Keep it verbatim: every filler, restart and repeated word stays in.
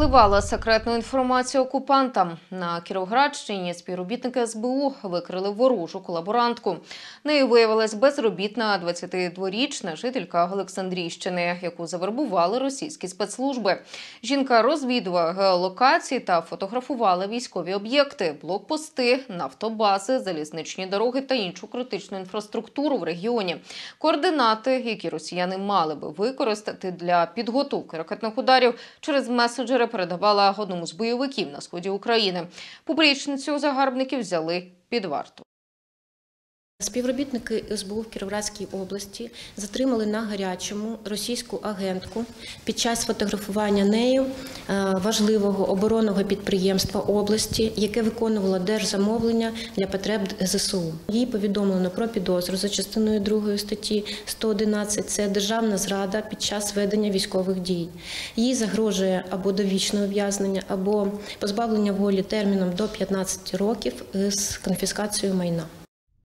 Вливала секретну інформацію окупантам. На Кіровоградщині співробітники ес бе у викрили ворожу колаборантку. Нею виявилась безробітна двадцятидворічна жителька Олександрійщини, яку завербували російські спецслужби. Жінка розвідувала геолокації та фотографувала військові об'єкти, блокпости, нафтобази, залізничні дороги та іншу критичну інфраструктуру в регіоні. Координати, які росіяни мали би використати для підготовки ракетних ударів, через меседжери передавала одному з бойовиків на сході України. Публічницю загарбників взяли під варту. Співробітники ес бе у в Кіровоградській області затримали на гарячому російську агентку під час фотографування нею важливого оборонного підприємства області, яке виконувало держзамовлення для потреб зе се у. Їй повідомлено про підозру за частиною другої статті сто одинадцять – це державна зрада під час ведення військових дій. Їй загрожує або довічне ув'язнення, або позбавлення волі терміном до п'ятнадцяти років з конфіскацією майна.